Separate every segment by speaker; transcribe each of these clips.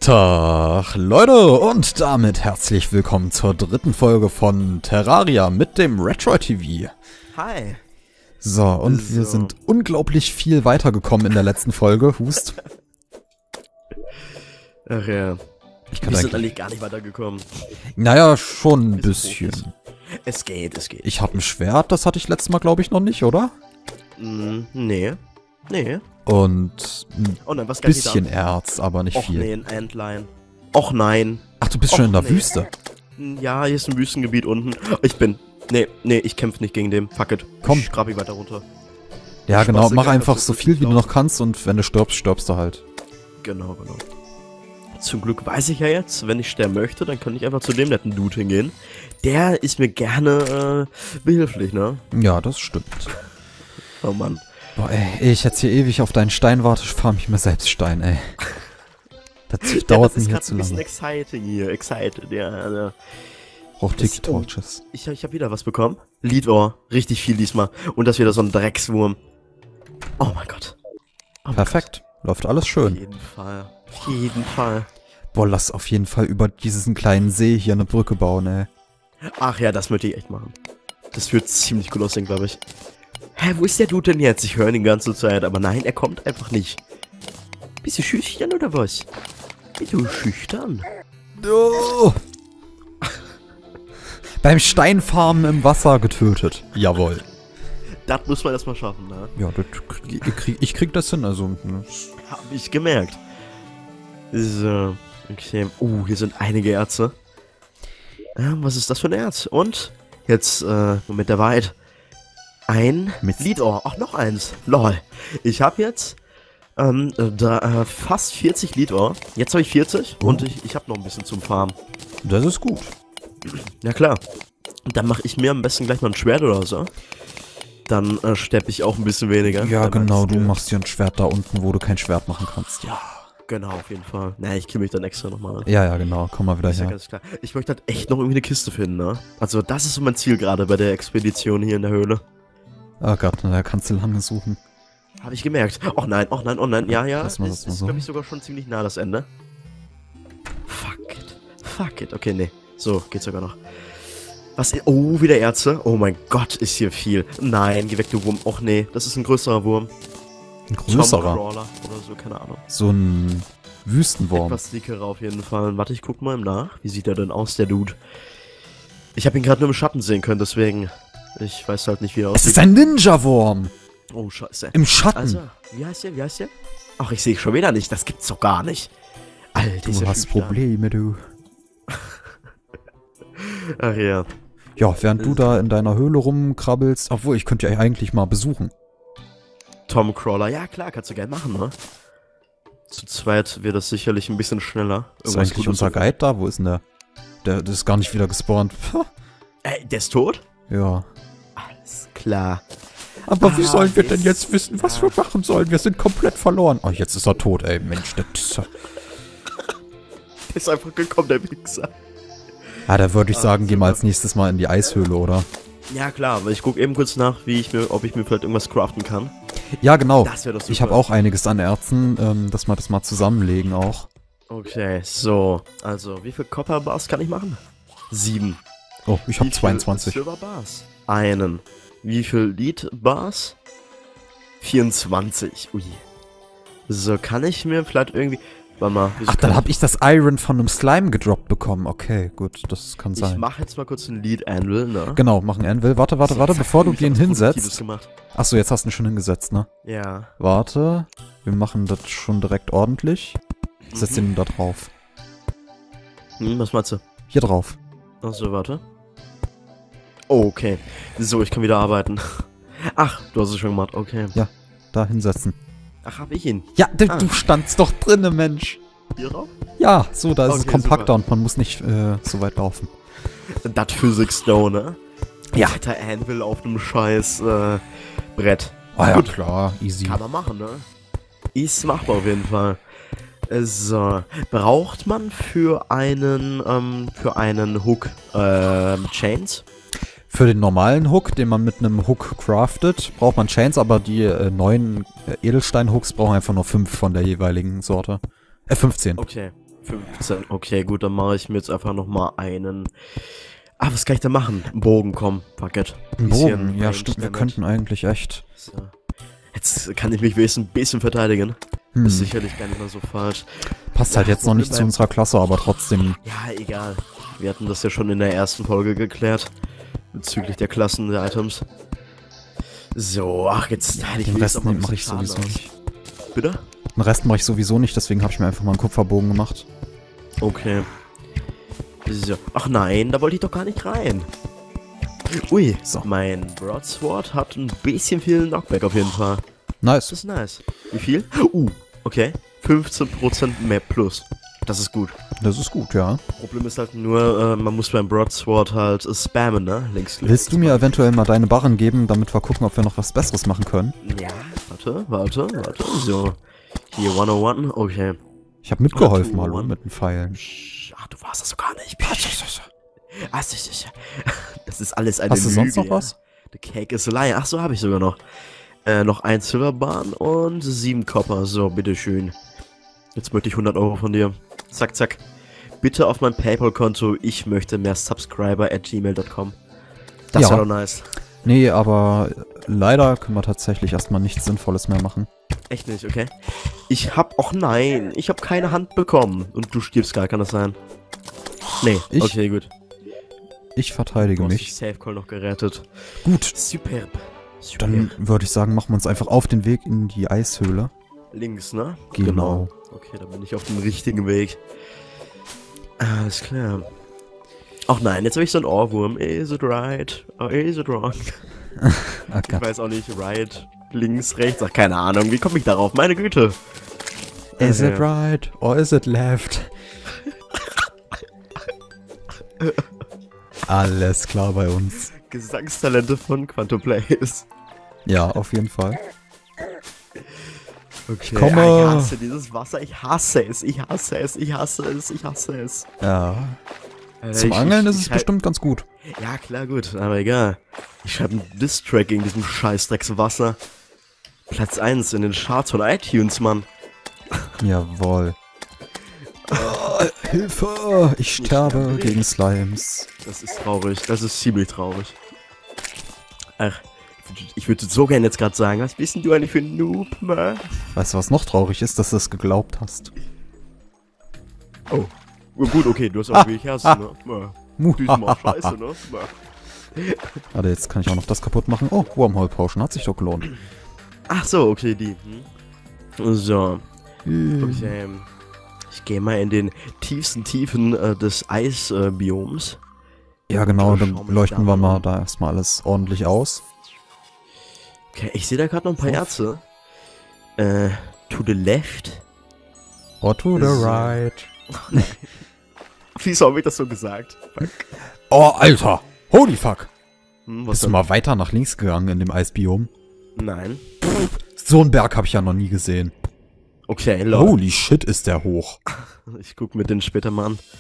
Speaker 1: Tag, Leute, und damit herzlich willkommen zur dritten Folge von Terraria mit dem Retroid TV.
Speaker 2: Hi.
Speaker 1: So, und wir sind unglaublich viel weitergekommen in der letzten Folge. Hust.
Speaker 2: Ach ja.
Speaker 1: Wir
Speaker 2: sind eigentlich gar nicht weitergekommen.
Speaker 1: Naja, schon ein bisschen.
Speaker 2: Es geht.
Speaker 1: Ich habe ein Schwert, das hatte ich letztes Mal, glaube ich, noch nicht, oder?
Speaker 2: Nee.
Speaker 1: Und ein
Speaker 2: was
Speaker 1: bisschen Erz, aber nicht viel.
Speaker 2: Nee, ein Antlion. Och nein.
Speaker 1: Ach, du bist schon in der Wüste.
Speaker 2: Ja, hier ist ein Wüstengebiet unten. Nee, ich kämpfe nicht gegen den. Fuck it.
Speaker 1: Komm.
Speaker 2: Ich grab ihn weiter runter.
Speaker 1: Ja, genau,
Speaker 2: Spaß,
Speaker 1: mach
Speaker 2: egal,
Speaker 1: einfach
Speaker 2: das
Speaker 1: so
Speaker 2: ist
Speaker 1: viel, wie du
Speaker 2: genau.
Speaker 1: noch kannst, und wenn du stirbst, stirbst du halt.
Speaker 2: Genau. Zum Glück weiß ich ja jetzt, wenn ich sterben möchte, dann kann ich einfach zu dem netten Dude hingehen. Der ist mir gerne behilflich, ne?
Speaker 1: Ja, das stimmt.
Speaker 2: Oh Mann.
Speaker 1: Boah, ey, ich jetzt hier ewig auf deinen Stein warte, farm ich mir selbst Stein, ey. Das dauert mir hier zu lange.
Speaker 2: Das ist ein bisschen exciting hier. Excited, ja. Also.
Speaker 1: Braucht Tiki-Torches.
Speaker 2: Ich hab wieder was bekommen. Leadohr. Richtig viel diesmal. Und das ist wieder so ein Dreckswurm. Oh mein Gott.
Speaker 1: Perfekt. Läuft alles schön.
Speaker 2: Auf jeden Fall.
Speaker 1: Boah, lass auf jeden Fall über diesen kleinen See hier eine Brücke bauen, ey.
Speaker 2: Ach ja, das möchte ich echt machen. Das wird ziemlich cool aussehen, glaube ich. Hä, wo ist der Dude denn jetzt? Ich höre ihn die ganze Zeit, aber nein, er kommt einfach nicht. Bist du schüchtern oder was? Bist du schüchtern?
Speaker 1: Oh. Beim Steinfarmen im Wasser getötet. Jawohl.
Speaker 2: Das muss man erstmal schaffen, ne?
Speaker 1: Ja, ich krieg das hin, also. Ne.
Speaker 2: Hab ich gemerkt. So, okay. Hier sind einige Erze. Was ist das für ein Erz? Und jetzt, Moment der Wahrheit. Ein Leadohr. Ach, noch eins. Lol. Ich habe jetzt fast 40 Leadohr. Jetzt habe ich 40 und ich habe noch ein bisschen zum Farmen.
Speaker 1: Das ist gut.
Speaker 2: Ja klar. Und dann mache ich mir am besten gleich noch ein Schwert oder so. Dann steppe ich auch ein bisschen weniger.
Speaker 1: Ja, genau, du machst dir ein Schwert da unten, wo du kein Schwert machen kannst. Ja.
Speaker 2: Genau, auf jeden Fall. Na, ich kill mich dann extra nochmal.
Speaker 1: Ja, genau. Komm mal wieder
Speaker 2: her. Ja, ganz klar. Ich möchte halt echt noch irgendwie eine Kiste finden, ne? Also, das ist so mein Ziel gerade bei der Expedition hier in der Höhle.
Speaker 1: Oh Gott, da kannst du lange suchen.
Speaker 2: Habe ich gemerkt. Oh nein. Ja.
Speaker 1: Das
Speaker 2: ist, glaube ich, sogar schon ziemlich nah das Ende. Fuck it. Okay, nee. So, geht sogar noch. Was? Oh, wieder Erze. Oh mein Gott, ist hier viel. Nein, geh weg, du Wurm. Och nee, das ist ein größerer Wurm.
Speaker 1: Ein größerer?
Speaker 2: Crawler oder so, keine Ahnung.
Speaker 1: So ein Wüstenwurm.
Speaker 2: Etwas dickerer auf jeden Fall. Warte, ich guck mal im Nach. Wie sieht er denn aus, der Dude? Ich habe ihn gerade nur im Schatten sehen können, deswegen... Ich weiß halt nicht, wie er aussieht.
Speaker 1: Es ist ein Ninja-Wurm!
Speaker 2: Oh, scheiße.
Speaker 1: Im Schatten.
Speaker 2: Also, wie heißt der? Ach, ich sehe schon wieder nicht. Das gibt's doch gar nicht. Alter,
Speaker 1: du hast Probleme, du.
Speaker 2: Ach ja.
Speaker 1: Ja, während du da in deiner Höhle rumkrabbelst... Obwohl, ich könnte ja eigentlich mal besuchen.
Speaker 2: Tom Crawler. Ja, klar, kannst du gerne machen, ne? Zu zweit wird das sicherlich ein bisschen schneller.
Speaker 1: Ist eigentlich unser Guide da? Wo ist denn der? Der ist gar nicht wieder gespawnt.
Speaker 2: Der ist tot?
Speaker 1: Ja.
Speaker 2: Alles klar.
Speaker 1: Aber wie sollen wir denn jetzt wissen, was wir machen sollen? Wir sind komplett verloren. Oh, jetzt ist er tot, ey. Mensch, der
Speaker 2: ist einfach gekommen, der Wichser.
Speaker 1: Ah, da würde ich sagen, gehen wir als nächstes Mal in die Eishöhle, oder?
Speaker 2: Ja, klar. Aber ich gucke eben kurz nach, ob ich mir vielleicht irgendwas craften kann.
Speaker 1: Ja, genau.
Speaker 2: Das wäre doch super.
Speaker 1: Ich habe auch einiges an Erzen, dass wir das mal zusammenlegen auch.
Speaker 2: Okay, so. Also, wie viel Copper Bars kann ich machen? 7.
Speaker 1: Oh, ich habe 22.
Speaker 2: Silver Bars? Einen. Wie viel Lead Bars? 24. Ui. So, kann ich mir vielleicht irgendwie... Warte mal.
Speaker 1: Ach, dann habe ich das Iron von einem Slime gedroppt bekommen. Okay, gut, das kann sein.
Speaker 2: Ich mache jetzt mal kurz einen Lead Anvil, ne?
Speaker 1: Genau, mach einen Anvil. Warte, bevor du den hinsetzt. Achso, jetzt hast du ihn schon hingesetzt, ne?
Speaker 2: Ja.
Speaker 1: Warte, wir machen das schon direkt ordentlich. Setz den da drauf.
Speaker 2: Was meinst du?
Speaker 1: Hier drauf.
Speaker 2: Achso, warte. Oh, okay. So, ich kann wieder arbeiten. Ach, du hast es schon gemacht, okay.
Speaker 1: Ja, da hinsetzen.
Speaker 2: Ach, hab ich ihn?
Speaker 1: Ja, du standst doch drinne, Mensch.
Speaker 2: Hier drauf?
Speaker 1: Ja, so, da ist es kompakter
Speaker 2: super.
Speaker 1: Und man muss nicht so weit laufen.
Speaker 2: Das Physics Stone, ne?
Speaker 1: Ja.
Speaker 2: Alter Anvil auf einem scheiß Brett.
Speaker 1: Ah ja, klar, easy.
Speaker 2: Kann man machen, ne? Ist machbar auf jeden Fall. So, braucht man für einen Hook Chains?
Speaker 1: Für den normalen Hook, den man mit einem Hook craftet, braucht man Chains, aber die neuen Edelstein-Hooks brauchen einfach nur 5 von der jeweiligen Sorte. 15.
Speaker 2: Okay. 15. Okay, gut, dann mache ich mir jetzt einfach nochmal einen... Ah, was kann ich da machen? Ein Bogen, komm, fuck it.
Speaker 1: Ein Bogen, ja
Speaker 2: Range
Speaker 1: stimmt, wir
Speaker 2: Damage.
Speaker 1: könnten eigentlich echt.
Speaker 2: So. Jetzt kann ich mich wenigstens ein bisschen verteidigen.
Speaker 1: Hm.
Speaker 2: Ist sicherlich gar nicht mal so falsch.
Speaker 1: Passt halt
Speaker 2: Ja,
Speaker 1: jetzt noch nicht zu
Speaker 2: Problem
Speaker 1: unserer Klasse, aber trotzdem.
Speaker 2: Ja, egal. Wir hatten das ja schon in der ersten Folge geklärt. Bezüglich der Klassen, der Items. So, ach, jetzt hätte ich
Speaker 1: Den
Speaker 2: wenigstens
Speaker 1: Rest
Speaker 2: noch mal ein
Speaker 1: mache ich
Speaker 2: bisschen Schaden
Speaker 1: sowieso
Speaker 2: aus.
Speaker 1: nicht.
Speaker 2: Bitte?
Speaker 1: Den Rest mache ich sowieso nicht, deswegen habe ich mir einfach mal einen Kupferbogen gemacht.
Speaker 2: Okay. So. Ach nein, da wollte ich doch gar nicht rein. Ui,
Speaker 1: So.
Speaker 2: mein Broadsword hat ein bisschen viel Knockback auf jeden Fall.
Speaker 1: Nice.
Speaker 2: Das ist nice. Wie viel? Okay. 15% mehr plus. Das ist gut.
Speaker 1: Das ist gut, ja.
Speaker 2: Problem ist halt nur, man muss beim Broadsword halt spammen, ne? Linksklick.
Speaker 1: Willst du mir eventuell mal deine Barren geben, damit wir gucken, ob wir noch was Besseres machen können?
Speaker 2: Ja, warte. So. Hier, 101. Okay.
Speaker 1: Ich habe mitgeholfen,
Speaker 2: Ach,
Speaker 1: hallo,
Speaker 2: Mann.
Speaker 1: mit den Pfeilen.
Speaker 2: Ach, du warst das so gar nicht. Ach, das ist alles eine
Speaker 1: Hast du
Speaker 2: Lüge.
Speaker 1: sonst noch was?
Speaker 2: The cake is a lie. Ach so, habe ich sogar noch. Noch ein Silberbarn und 7 Copper. So, bitteschön. Jetzt möchte ich 100 Euro von dir. Zack, zack. Bitte auf mein PayPal-Konto. Ich möchte mehr subscriber@gmail.com. Das
Speaker 1: Ja.
Speaker 2: wäre doch nice.
Speaker 1: Nee, aber leider können wir tatsächlich erstmal nichts Sinnvolles mehr machen.
Speaker 2: Echt nicht, okay. Ich hab... Och nein, ich hab keine Hand bekommen. Und du stirbst gar, kann das sein? Nee,
Speaker 1: Ich-
Speaker 2: okay, gut.
Speaker 1: Ich verteidige
Speaker 2: Du hast
Speaker 1: mich.
Speaker 2: dich Safe Call noch gerettet.
Speaker 1: Gut,
Speaker 2: Superb.
Speaker 1: dann würde ich sagen, machen wir uns einfach auf den Weg in die Eishöhle.
Speaker 2: Links, ne?
Speaker 1: Genau.
Speaker 2: Okay, dann bin ich auf dem richtigen Weg. Alles klar. Ach nein, jetzt habe ich so einen Ohrwurm. Is it right? Or is it wrong?
Speaker 1: Ah,
Speaker 2: Ich weiß auch nicht, right, links, rechts, ach keine Ahnung. Wie komme ich darauf? Meine Güte.
Speaker 1: Is it right or is it left? Alles klar bei uns.
Speaker 2: Gesangstalente von Quantum Plays.
Speaker 1: Ja, auf jeden Fall.
Speaker 2: Okay.
Speaker 1: komme.
Speaker 2: Ich hasse dieses Wasser. Ich hasse es. Ich hasse es. Ich hasse es. Ich hasse es.
Speaker 1: Ja. Zum Angeln ist es
Speaker 2: ich
Speaker 1: bestimmt ganz gut.
Speaker 2: Ja, klar, gut. Aber egal. Ich schreibe einen Diss-Track gegen diesem Scheißdreckswasser. Platz 1 in den Charts von iTunes, Mann.
Speaker 1: Jawohl. Hilfe! Ich sterbe
Speaker 2: sterbe
Speaker 1: gegen Slimes.
Speaker 2: Das ist traurig. Das ist ziemlich traurig. Ach, ich würde so gerne jetzt gerade sagen, was bist denn du eigentlich für ein Noob, man?
Speaker 1: Weißt du, was noch traurig ist, dass du es geglaubt hast?
Speaker 2: Oh. Gut, okay, du hast auch wirklich Herz, ne? Die ist mal scheiße, ne?
Speaker 1: Warte, jetzt kann ich auch noch das kaputt machen. Oh, Wormhole Potion, hat sich doch gelohnt.
Speaker 2: Ach so, okay, die. So. Okay. Ich gehe mal in den tiefsten Tiefen des Eisbioms.
Speaker 1: Ja, genau,
Speaker 2: Schau
Speaker 1: dann
Speaker 2: mich
Speaker 1: leuchten
Speaker 2: da
Speaker 1: wir mal
Speaker 2: an.
Speaker 1: da erstmal alles ordentlich aus.
Speaker 2: Okay, ich sehe da gerade noch ein paar Erze. To the left.
Speaker 1: Or to the
Speaker 2: So.
Speaker 1: right.
Speaker 2: Wieso habe ich das so gesagt? Fuck.
Speaker 1: Oh, Alter! Holy fuck!
Speaker 2: Was
Speaker 1: Bist du
Speaker 2: denn?
Speaker 1: mal weiter nach links gegangen in dem Eisbiom?
Speaker 2: Nein.
Speaker 1: So einen Berg habe ich ja noch nie gesehen.
Speaker 2: Okay, lol.
Speaker 1: Holy shit, ist der hoch.
Speaker 2: Ich guck mir den später mal an.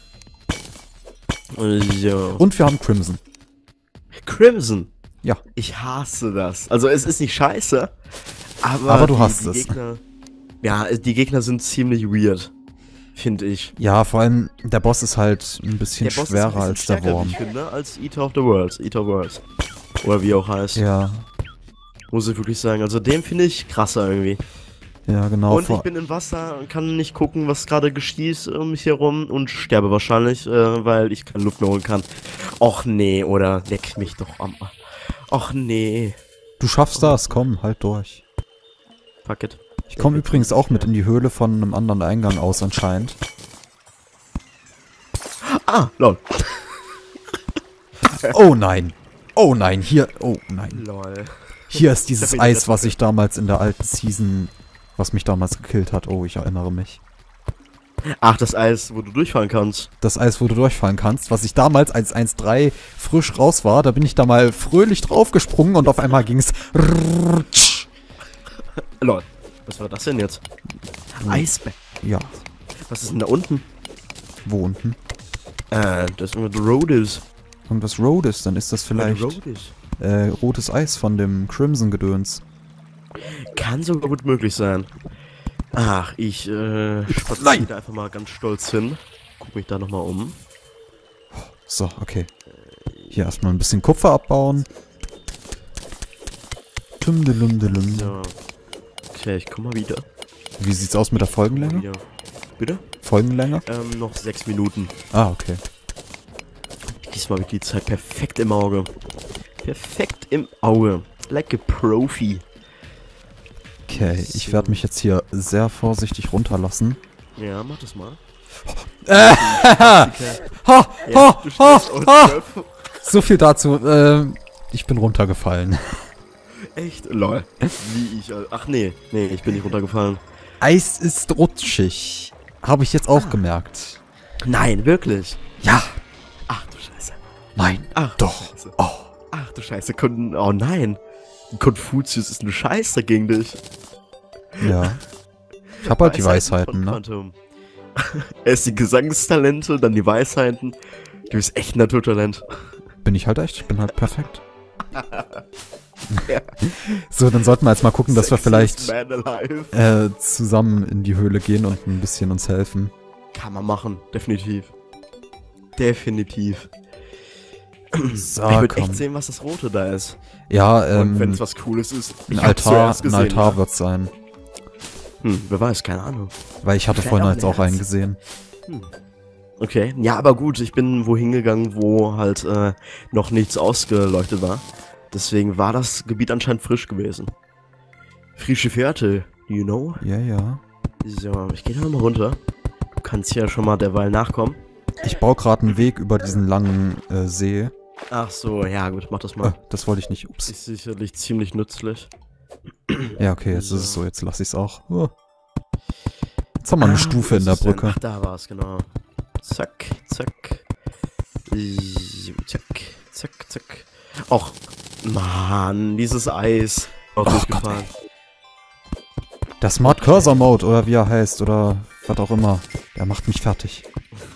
Speaker 2: So.
Speaker 1: Und wir haben Crimson.
Speaker 2: Crimson.
Speaker 1: Ja.
Speaker 2: Ich hasse das. Also es ist nicht scheiße,
Speaker 1: Aber du hast
Speaker 2: die
Speaker 1: es.
Speaker 2: Gegner, ja, die Gegner sind ziemlich weird, finde ich.
Speaker 1: Ja, vor allem der Boss ist halt ein bisschen
Speaker 2: Der Boss
Speaker 1: schwerer
Speaker 2: ist ein bisschen
Speaker 1: als der
Speaker 2: stärker, wie
Speaker 1: Wurm.
Speaker 2: ich finde, als Eater of the Worlds. Eater of Worlds. Oder wie auch heißt.
Speaker 1: Ja,
Speaker 2: Muss ich wirklich sagen. Also den finde ich krasser irgendwie.
Speaker 1: ja, genau.
Speaker 2: Und ich bin im Wasser und kann nicht gucken, was gerade geschieht um mich herum und sterbe wahrscheinlich, weil ich keine Luft mehr holen kann. Och nee, oder leck mich doch am... Och nee.
Speaker 1: Du schaffst das, komm, halt durch.
Speaker 2: Fuck it.
Speaker 1: Ich komme übrigens auch mit in die Höhle von einem anderen Eingang aus anscheinend.
Speaker 2: Ah, lol.
Speaker 1: Oh nein! Oh nein, hier... Oh nein.
Speaker 2: Lol.
Speaker 1: Hier ist dieses
Speaker 2: Da bin ich
Speaker 1: Eis, was ich damals in der alten Season... Was mich damals gekillt hat. Oh, ich erinnere mich.
Speaker 2: Ach, das Eis, wo du durchfahren kannst.
Speaker 1: Das Eis, wo du durchfallen kannst, was ich damals als 1.3 frisch raus war, da bin ich da mal fröhlich draufgesprungen und auf einmal ging's...
Speaker 2: Lol. Was war das denn jetzt? Eisberg.
Speaker 1: Ja,
Speaker 2: Was ist denn da unten?
Speaker 1: wo unten?
Speaker 2: Das ist irgendwas Rodes.
Speaker 1: Irgendwas Rotes, dann ist das vielleicht
Speaker 2: Rodes.
Speaker 1: rotes Eis von dem Crimson-Gedöns.
Speaker 2: Kann sogar gut möglich sein. Ach, ich spaziere da einfach mal ganz stolz hin. Guck mich da nochmal um.
Speaker 1: So, okay. Hier erstmal ein bisschen Kupfer abbauen. Tümdelumdelum.
Speaker 2: So. Okay, ich komm mal wieder.
Speaker 1: Wie sieht's aus mit der Folgenlänge?
Speaker 2: Wieder. Bitte?
Speaker 1: Folgenlänge?
Speaker 2: Noch 6 Minuten.
Speaker 1: Ah, okay.
Speaker 2: Diesmal habe ich die Zeit perfekt im Auge. Perfekt im Auge. Like a Profi.
Speaker 1: Okay, ich werde mich jetzt hier sehr vorsichtig runterlassen.
Speaker 2: Ja, mach das mal.
Speaker 1: Ha, ha, ha, ha. So viel dazu. Ich bin runtergefallen.
Speaker 2: Echt? Lol. Wie ich. Ach nee, ich bin nicht runtergefallen.
Speaker 1: Eis ist rutschig. Habe ich jetzt auch gemerkt.
Speaker 2: Nein, wirklich?
Speaker 1: Ja.
Speaker 2: Ach du Scheiße.
Speaker 1: Nein.
Speaker 2: Ach,
Speaker 1: doch.
Speaker 2: Scheiße.
Speaker 1: Oh.
Speaker 2: Ach du Scheiße. Oh nein. Konfuzius ist eine Scheiße gegen dich.
Speaker 1: Ja. Ich habe halt die Weisheiten, ne?
Speaker 2: Phantom. Erst die Gesangstalente, dann die Weisheiten. Du bist echt ein Naturtalent.
Speaker 1: Bin ich halt echt. Ich bin halt perfekt. So, dann sollten wir jetzt mal gucken, dass wir vielleicht zusammen in die Höhle gehen und ein bisschen uns helfen.
Speaker 2: Kann man machen, definitiv. Definitiv.
Speaker 1: So,
Speaker 2: ich würde echt sehen, was das Rote da ist.
Speaker 1: Ja,
Speaker 2: und wenn es was Cooles ist.
Speaker 1: Ein Altar wird's sein.
Speaker 2: Wer weiß, keine Ahnung.
Speaker 1: Weil ich hatte vorhin jetzt auch einen gesehen.
Speaker 2: Okay, ja, aber gut, ich bin wohin gegangen, wo halt noch nichts ausgeleuchtet war. Deswegen war das Gebiet anscheinend frisch gewesen. Frische Fährte, you know?
Speaker 1: Ja, ja.
Speaker 2: So, ich gehe da nochmal runter. Du kannst ja schon mal derweil nachkommen.
Speaker 1: Ich baue gerade einen Weg über diesen langen See.
Speaker 2: Ach so, ja gut, mach das mal.
Speaker 1: Das wollte ich nicht, ups.
Speaker 2: Ist sicherlich ziemlich nützlich.
Speaker 1: Ja, okay, jetzt ist es so, jetzt lasse ich es auch. Jetzt haben wir eine Stufe in der Brücke.
Speaker 2: Ach, da war es, genau. Zack, zack. Zack, zack, zack. Och, Mann, dieses Eis. Auch durchgefahren.
Speaker 1: Der Smart Cursor Mode, oder wie er heißt, oder was auch immer. Der macht mich fertig.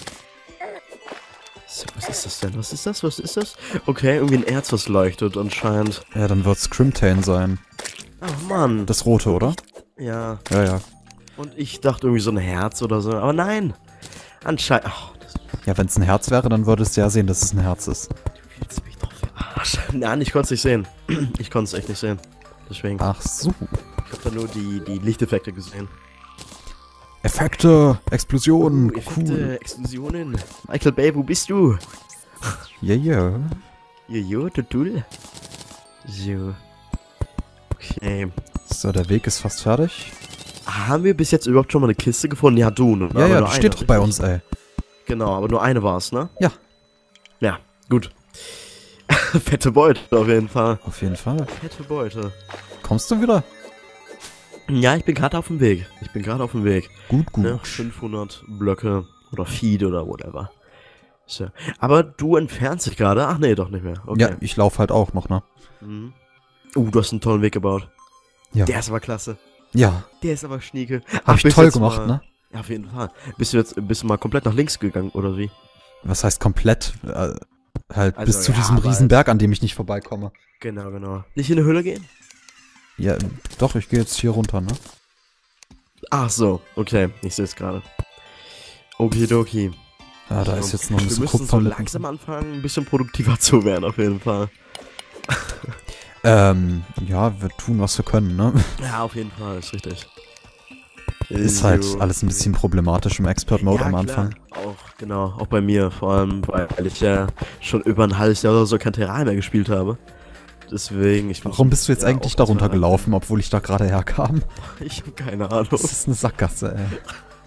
Speaker 2: So, was ist das denn? Was ist das? Was ist das? Okay, irgendwie ein Erz, was leuchtet anscheinend.
Speaker 1: Ja, dann wird's Crimtane sein.
Speaker 2: Ach, Mann.
Speaker 1: Das Rote, oder?
Speaker 2: Ja.
Speaker 1: Ja, ja.
Speaker 2: Und ich dachte irgendwie so ein Herz oder so. Aber nein. Anscheinend. Oh,
Speaker 1: ja, wenn es ein Herz wäre, dann würdest du ja sehen, dass es ein Herz ist.
Speaker 2: Du willst mich doch verarschen. Nein, ich konnte es nicht sehen. Ich konnte es echt nicht sehen. Deswegen.
Speaker 1: Ach so.
Speaker 2: Ich habe da nur die Lichteffekte gesehen.
Speaker 1: Effekte, Explosionen,
Speaker 2: Effekte,
Speaker 1: cool.
Speaker 2: Explosionen. Michael Bay, wo bist du?
Speaker 1: Yeah.
Speaker 2: Jojo, Tutul. So. Okay.
Speaker 1: So, der Weg ist fast fertig.
Speaker 2: Haben wir bis jetzt überhaupt schon mal eine Kiste gefunden? Ja, du, ne?
Speaker 1: Ja, die steht doch bei uns, ey.
Speaker 2: Genau, aber nur eine war es, ne?
Speaker 1: Ja.
Speaker 2: Ja, gut. Fette Beute, auf jeden Fall.
Speaker 1: Auf jeden Fall.
Speaker 2: Fette Beute.
Speaker 1: Kommst du wieder?
Speaker 2: Ja, ich bin gerade auf dem Weg.
Speaker 1: Gut.
Speaker 2: Ne? 500 Blöcke oder Feed oder whatever. So. Aber du entfernst dich gerade? Ach nee, doch nicht mehr. Okay.
Speaker 1: Ja, ich laufe halt auch noch, ne?
Speaker 2: Mhm. Du hast einen tollen Weg gebaut.
Speaker 1: Ja.
Speaker 2: Der ist aber klasse.
Speaker 1: Ja.
Speaker 2: Der ist aber schnieke.
Speaker 1: Hab ich toll gemacht, ne?
Speaker 2: Ja, auf jeden Fall. Bist du mal komplett nach links gegangen, oder wie?
Speaker 1: Was heißt komplett? Halt
Speaker 2: Also,
Speaker 1: bis zu
Speaker 2: ja,
Speaker 1: diesem
Speaker 2: aber
Speaker 1: Riesenberg, an dem ich nicht vorbeikomme.
Speaker 2: Genau. Nicht in eine Höhle gehen?
Speaker 1: Ja, doch, ich gehe jetzt hier runter, ne?
Speaker 2: Ach so, okay. Ich sehe es gerade. Okidoki.
Speaker 1: Ja, da ist jetzt noch ein bisschen
Speaker 2: Kupfer. Wir müssen so langsam anfangen, ein bisschen produktiver zu werden, auf jeden Fall.
Speaker 1: Ja, wir tun, was wir können, ne?
Speaker 2: Ja, auf jeden Fall, ist richtig.
Speaker 1: Ist halt alles ein bisschen problematisch im Expert-Mode am Anfang.
Speaker 2: Klar. Auch bei mir, vor allem, weil ich ja schon über ein halbes Jahr oder so kein Terrain mehr gespielt habe. Deswegen,
Speaker 1: Warum bist du jetzt eigentlich darunter gelaufen, obwohl ich da gerade herkam?
Speaker 2: Ich habe keine Ahnung.
Speaker 1: Das ist eine Sackgasse, ey.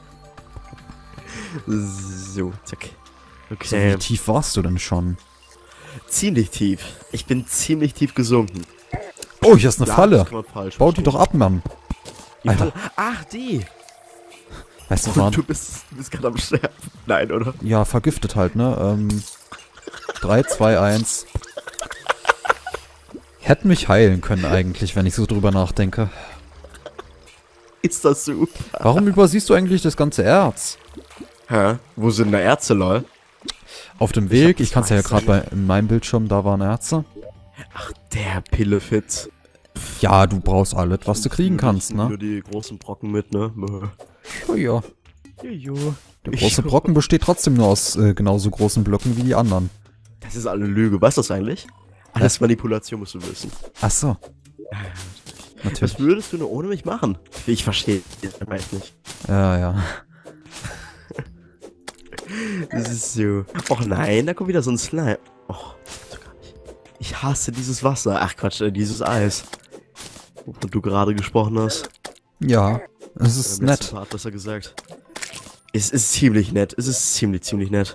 Speaker 2: So, zack. Okay.
Speaker 1: So, wie tief warst du denn schon?
Speaker 2: Ziemlich tief. Ich bin ziemlich tief gesunken.
Speaker 1: Oh, hier ist eine Falle. Bau die
Speaker 2: verstehen.
Speaker 1: doch ab, Mann. Alter.
Speaker 2: Ach, die.
Speaker 1: Weißt du, Mann?
Speaker 2: Du bist gerade am Sterben. Nein, oder?
Speaker 1: Ja, vergiftet halt, ne? 3, 2, 1. Hätten mich heilen können eigentlich, wenn ich so drüber nachdenke.
Speaker 2: Ist das super?
Speaker 1: Warum übersiehst du eigentlich das ganze Erz?
Speaker 2: Hä? Wo sind da Ärzte, lol?
Speaker 1: Auf dem Weg, ich kann es ja gerade in meinem Bildschirm, da waren Ärzte.
Speaker 2: Ach, der Pillefitz.
Speaker 1: Ja, du brauchst alles, was du kriegen kannst,
Speaker 2: Nur
Speaker 1: ne?
Speaker 2: die großen Brocken mit, ne?
Speaker 1: Oh ja.
Speaker 2: Jojo.
Speaker 1: Der große Brocken besteht trotzdem nur aus genauso großen Blöcken wie die anderen.
Speaker 2: Das ist eine Lüge. Weißt du das eigentlich? Alles Manipulation musst du wissen.
Speaker 1: Ach so. Natürlich.
Speaker 2: Was würdest du nur ohne mich machen? Ich verstehe das meist nicht.
Speaker 1: Ja, ja.
Speaker 2: Das ist so. Och nein, da kommt wieder so ein Slime. Och, so gar nicht. Ich hasse dieses Wasser. Ach Quatsch, dieses Eis. Wovon du gerade gesprochen hast.
Speaker 1: Ja, es ist
Speaker 2: Im letzten
Speaker 1: nett.
Speaker 2: Part besser gesagt. Es ist ziemlich nett. Es ist ziemlich nett.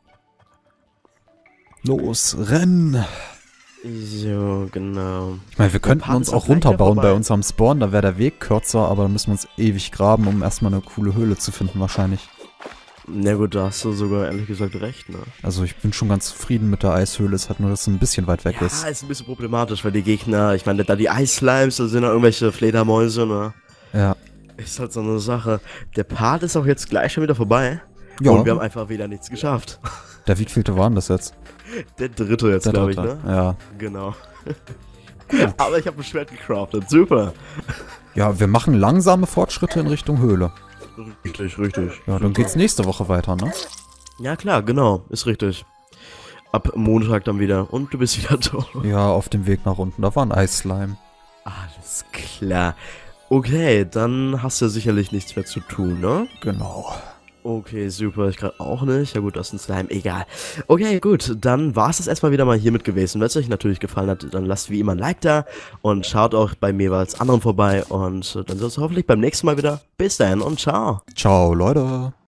Speaker 1: Los, renn!
Speaker 2: So, genau.
Speaker 1: Ich meine, wir könnten
Speaker 2: Part
Speaker 1: uns
Speaker 2: ist
Speaker 1: auch
Speaker 2: auch gleich wieder
Speaker 1: runterbauen bei
Speaker 2: vorbei.
Speaker 1: unserem Spawn, da wäre der Weg kürzer, aber dann müssen wir uns ewig graben, um erstmal eine coole Höhle zu finden wahrscheinlich.
Speaker 2: Na gut, da hast du sogar ehrlich gesagt recht, ne?
Speaker 1: Also ich bin schon ganz zufrieden mit der Eishöhle, es hat nur, dass es ein bisschen weit weg
Speaker 2: Ja,
Speaker 1: ist.
Speaker 2: ist ein bisschen problematisch, weil die Gegner, ich meine, da die Eisslimes, da sind da irgendwelche Fledermäuse, ne?
Speaker 1: Ja.
Speaker 2: Ist halt so eine Sache. Der Part ist auch jetzt gleich schon wieder vorbei.
Speaker 1: Ja,
Speaker 2: Und wir haben einfach wieder nichts geschafft.
Speaker 1: der wievielte waren das jetzt?
Speaker 2: Der dritte jetzt,
Speaker 1: Der
Speaker 2: glaube ich,
Speaker 1: dritte.
Speaker 2: ne?
Speaker 1: Ja.
Speaker 2: Genau. Aber ich habe ein Schwert gecraftet. Super.
Speaker 1: Ja, wir machen langsame Fortschritte in Richtung Höhle.
Speaker 2: Richtig.
Speaker 1: Ja, dann geht's nächste Woche weiter, ne?
Speaker 2: Ja, klar, genau. Ist richtig. Ab Montag dann wieder. Und du bist wieder da.
Speaker 1: Ja, auf dem Weg nach unten, da war ein Eisslime.
Speaker 2: Alles klar. Okay, dann hast du ja sicherlich nichts mehr zu tun, ne?
Speaker 1: Genau.
Speaker 2: Okay, super. Ich gerade auch nicht. Ja gut, das ist ein Slime. Egal. Okay, gut. Dann war es das erstmal wieder mal hiermit gewesen. Wenn es euch natürlich gefallen hat, dann lasst wie immer ein Like da. Und schaut auch bei mir jeweils anderen vorbei. Und dann sehen wir uns hoffentlich beim nächsten Mal wieder. Bis dahin und ciao.
Speaker 1: Ciao, Leute.